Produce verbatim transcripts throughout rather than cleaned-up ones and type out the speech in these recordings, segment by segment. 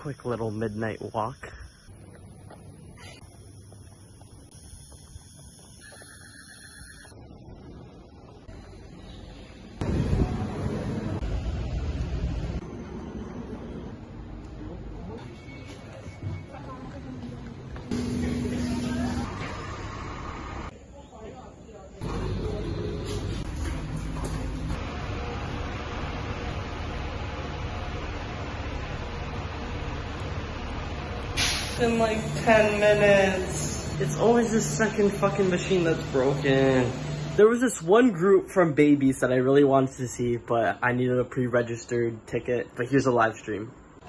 quick little midnight walk. In like ten minutes. It's always the second fucking machine that's broken. There was this one group from Baybeats that I really wanted to see, but I needed a pre-registered ticket. But here's a live stream.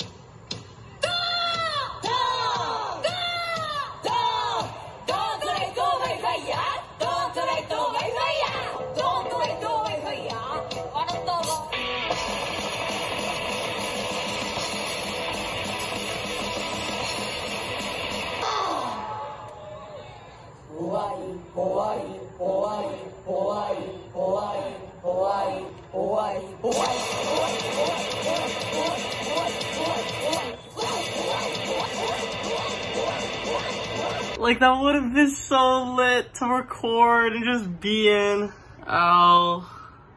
Like, that would have been so lit to record and just be in. Ow.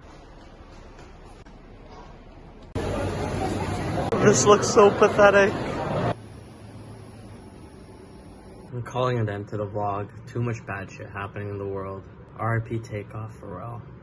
This looks so pathetic. I'm calling an end to the vlog. Too much bad shit happening in the world. R I P Takeoff, for real.